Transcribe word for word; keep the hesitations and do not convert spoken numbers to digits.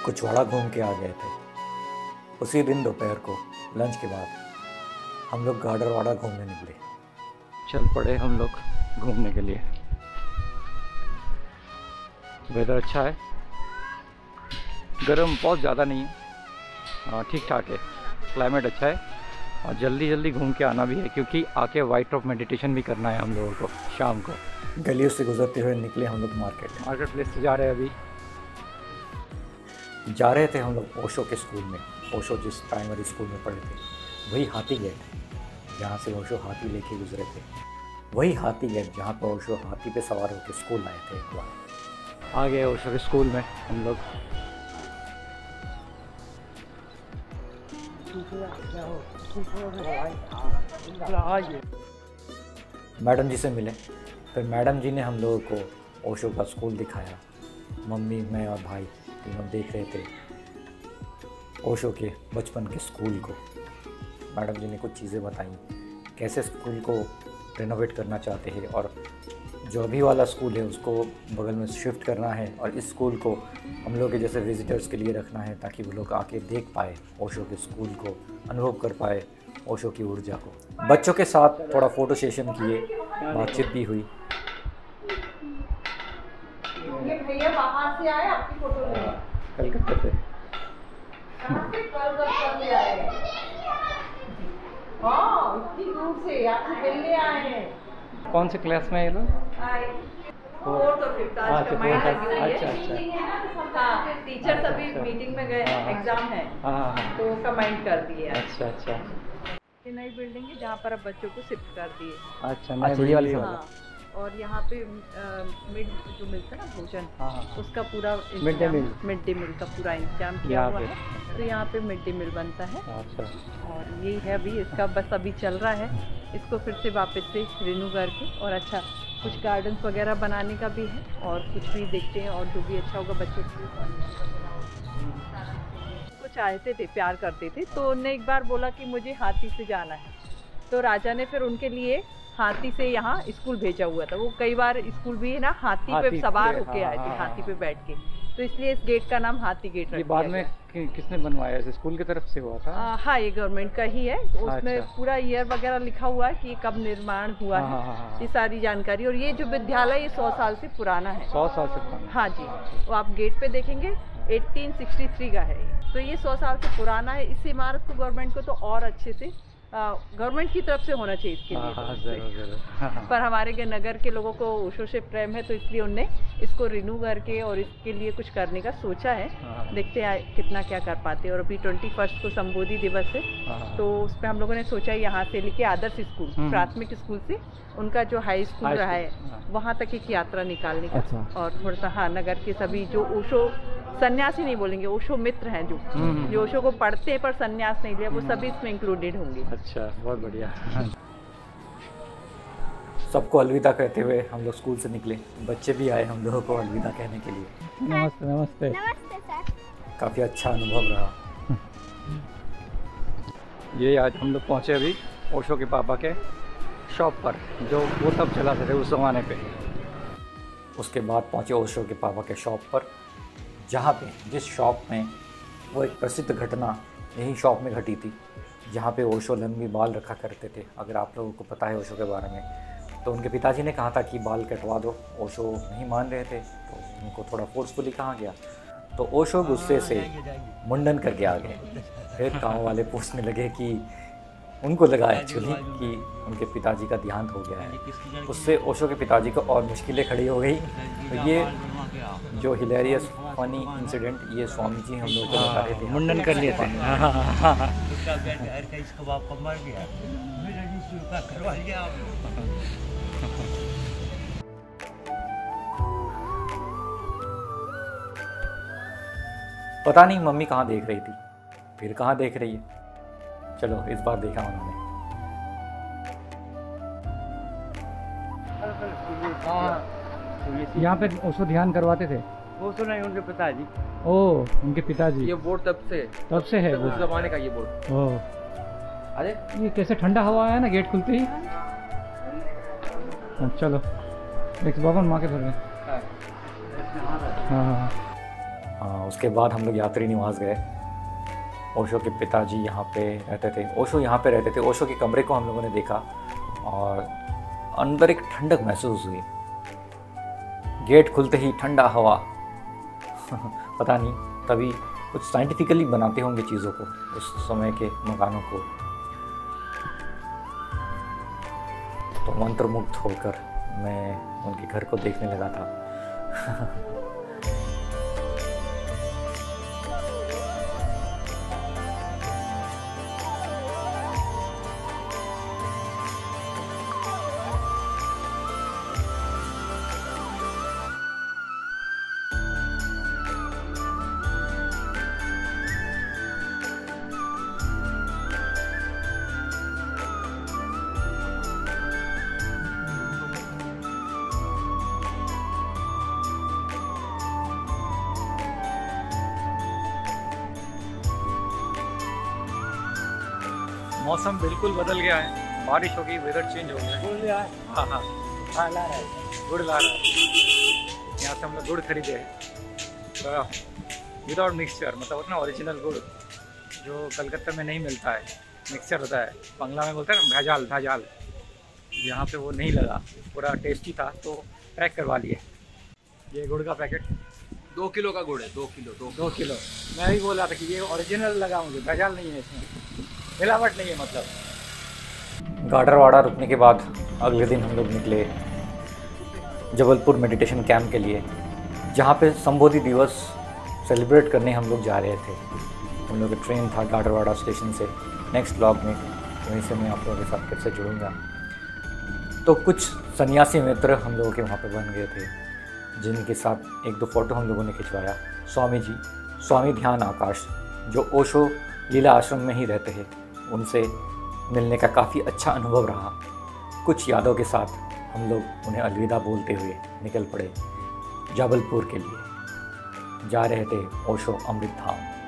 कुछवाड़ा घूम के आ गए थे। उसी दिन दोपहर को लंच के बाद हम लोग गाडरवाड़ा घूमने निकले। चल पड़े हम लोग घूमने के लिए। वेदर अच्छा है, गर्म बहुत ज़्यादा नहीं है, हाँ ठीक ठाक है, क्लाइमेट अच्छा है और जल्दी जल्दी घूम के आना भी है क्योंकि आके वाइट रॉक मेडिटेशन भी करना है हम लोगों को शाम को। गलियों से गुजरते हुए निकले हम लोग मार्केट मार्केट प्लेस से जा रहे हैं। अभी जा रहे थे हम लोग ओशो के स्कूल में। ओशो जिस प्राइमरी स्कूल में पढ़े थे वही हाथी गेट जहाँ से ओशो हाथी लेके गुजरे थे, वही हाथी गेट जहाँ पर ओशो हाथी पे सवार होकर स्कूल आए थे। एक बार आ गए ओशो के स्कूल में हम लोग। मैडम जी से मिले, फिर मैडम जी ने हम लोगों को ओशो का स्कूल दिखाया। मम्मी, मैं और भाई तीनों देख रहे थे ओशो के बचपन के स्कूल को। मैडम जी ने कुछ चीज़ें बताई, कैसे स्कूल को रेनोवेट करना चाहते हैं और जो अभी वाला स्कूल है उसको बगल में शिफ्ट करना है और इस स्कूल को हम लोग के जैसे विजिटर्स के लिए रखना है ताकि वो लोग आके देख पाए ओशो के स्कूल को, अनुभव कर पाए ओशो की ऊर्जा को। बच्चों के साथ थोड़ा फ़ोटो सेशन किए, बातचीत भी हुई। ये भैया बाहर से आए आपकी फोटो लेने, कलकत्ता से। कहाँ से? कलकत्ता से आए। हाँ, इतनी दूर से आपसे मिलने आए हैं। कौन से क्लास में ये लोग? फोर्थ और फिफ्थ आज कंबाइंड लगी हुई है। अच्छा अच्छा हाँ, टीचर सभी अच्छा। मीटिंग में गए, हाँ, हाँ। एग्जाम है हाँ हाँ तो कंबाइंड कर दिए। अच्छा अच्छा ये नई बिल्डिंग है जहाँ पर अब बच्चों को शिफ्ट कर दिए। अच्छा मैं वीडियो वाली हाँ, और यहाँ पे मिड जो मिलता है ना भोजन, हाँ हाँ उसका पूरा mid day meal mid day meal का पूरा इंतजाम किया यहाँ हुआ पे। है। तो यहाँ पे मिड डे मील बनता है अच्छा और यही है अभी इसका बस अभी चल रहा है। इसको फिर से वापस से रिन्यू करके और अच्छा कुछ गार्डन्स वगैरह बनाने का भी है और कुछ भी देखते हैं और जो भी अच्छा होगा बच्चों के को चाहते थे, प्यार करते थे। तो उनने एक बार बोला कि मुझे हाथी से जाना है, तो राजा ने फिर उनके लिए हाथी से यहाँ स्कूल भेजा हुआ था। वो कई बार स्कूल भी ना हाथी, हाथी पे सवार होके आए थे, हाँ, हाथी हाँ, पे बैठ के। तो इसलिए इस गेट का नाम हाथी गेट रख ये दिया बाद में कि, किसने बनवाया है? स्कूल की तरफ से हुआ था? आ, हाँ, ये गवर्नमेंट का ही है। उसमें अच्छा। पूरा ईयर वगैरह लिखा हुआ है कि ये कब निर्माण हुआ हाँ, है, हाँ, हाँ, हाँ। ये सारी जानकारी। और ये जो विद्यालय ये सौ साल से पुराना है। सौ साल से पुराना? हाँ जी, वो आप गेट पे देखेंगे अठारह सौ तिरसठ का है ये। तो ये सौ साल से पुराना है। इस इमारत को गवर्नमेंट को तो और अच्छे से गवर्नमेंट की तरफ से होना चाहिए इसके लिए। हाँ, जरूर, जरूर। पर हमारे के नगर के लोगों को ओशो से प्रेम है तो इसलिए उनने इसको रिन्यू करके और इसके लिए कुछ करने का सोचा है। हाँ। देखते हैं कितना क्या कर पाते हैं। और अभी ट्वेंटी फर्स्ट को संबोधि दिवस है, हाँ। तो उस पर हम लोगों ने सोचा यहाँ से लेके आदर्श स्कूल, प्राथमिक स्कूल से उनका जो हाई स्कूल हाई रहा स्कूल, है हाँ। वहाँ तक एक यात्रा निकालने का। अच्छा। और थोड़ा सा हाँ, नगर के सभी जो ओशो सन्यासी नहीं बोलेंगे, ओशो मित्र हैं जो जो ओशो को पढ़ते हैं पर सन्यास नहीं लिया, वो सभी इसमें इंक्लूडेड होंगे। अच्छा, बहुत बढ़िया। सबको अलविदा कहते हुए हम लोग स्कूल से निकले। बच्चे भी आए हम लोगों को अलविदा कहने के लिए। नमस्ते नमस्ते नमस्ते सर। काफ़ी अच्छा अनुभव रहा। ये आज हम लोग पहुँचे अभी ओशो के पापा के शॉप पर, जो वो तब चलाते थे उस ज़माने पे। उसके बाद पहुँचे ओशो के पापा के शॉप पर, जहाँ पे जिस शॉप में वो एक प्रसिद्ध घटना यही शॉप में घटी थी, जहाँ पे ओशो लंबी बाल रखा करते थे। अगर आप लोगों को पता है ओशो के बारे में, तो उनके पिताजी ने कहा था कि बाल कटवा दो। ओशो नहीं मान रहे थे तो उनको थोड़ा फोर्सफुली कहा गया, तो ओशो गुस्से से मुंडन करके आ गए। फिर गाँव वाले पूछने लगे कि उनको लगा एक्चुअली कि उनके पिताजी का देहांत हो गया है। उससे ओशो के पिताजी को और मुश्किलें खड़ी हो गई। तो ये जो हिलेरियस फनी इंसिडेंट ये स्वामी जी हम लोग को बता रहे थे। मुंडन कर लिए थे। इसका बाप को मर गया, मेरा नीचे का करवा लिया। पता नहीं मम्मी कहाँ देख रही थी, फिर कहाँ देख रही है। चलो इस बार देखा उन्होंने। यहाँ पे ओशो ध्यान करवाते थे? वो तो नहीं, उनके पिताजी। ओ, उनके पिताजी। ये बोर्ड तब से तब से है वो? उस जमाने का ये बोर्ड। ओ, अरे ये कैसे ठंडा हवा आया ना गेट खुलते ही। हाँ, चलो एक बाबन माँ के घर में। हाँ हाँ। आ, उसके बाद हम लोग यात्री निवास गए। ओशो के पिताजी यहाँ पे रहते थे, ओशो यहाँ पे रहते थे। ओशो के कमरे को हम लोगों ने देखा और अंदर एक ठंडक महसूस हुई। गेट खुलते ही ठंडा हवा पता नहीं, तभी कुछ साइंटिफिकली बनाते होंगे चीज़ों को, उस समय के मकानों को। तो मंत्रमुग्ध होकर मैं उनके घर को देखने लगा था। मौसम बिल्कुल बदल गया है, बारिश हो गई, वेदर चेंज हो गया है। बोल रहा है हाँ हाँ हाँ ला रहा है गुड़ ला रहा है। यहाँ से हम लोग गुड़ खरीदे हैं विदाउट मिक्सचर, मतलब उतना ओरिजिनल गुड़ जो कलकत्ता में नहीं मिलता है, मिक्सचर होता है, बंगला में बोलते हैं ना भैजाल भैजाल। यहाँ पे वो नहीं लगा, पूरा टेस्टी था तो पैक करवा लिए। ये गुड़ का पैकेट दो किलो का गुड़ है, दो किलो दो दो किलो। मैं भी बोल रहा था कि ये ओरिजिनल लगा, मुझे भैजाल नहीं है इसमें, मिलावट नहीं है मतलब। गाडरवाड़ा रुकने के बाद अगले दिन हम लोग निकले जबलपुर मेडिटेशन कैंप के लिए, जहाँ पे संबोधि दिवस सेलिब्रेट करने हम लोग जा रहे थे। हम लोग का ट्रेन था गाडरवाड़ा स्टेशन से। नेक्स्ट ब्लॉग में वहीं से मैं आप लोगों के साथ फिर से जुड़ूंगा। तो कुछ सन्यासी मित्र हम लोगों के वहाँ पे बन गए थे, जिनके साथ एक दो फोटो हम लोगों ने खिंचवाया। स्वामी जी, स्वामी ध्यान आकाश, जो ओशो लीला आश्रम में ही रहते हैं, उनसे मिलने का काफ़ी अच्छा अनुभव रहा। कुछ यादों के साथ हम लोग उन्हें अलविदा बोलते हुए निकल पड़े जबलपुर के लिए। जा रहे थे ओशो अमृत धाम।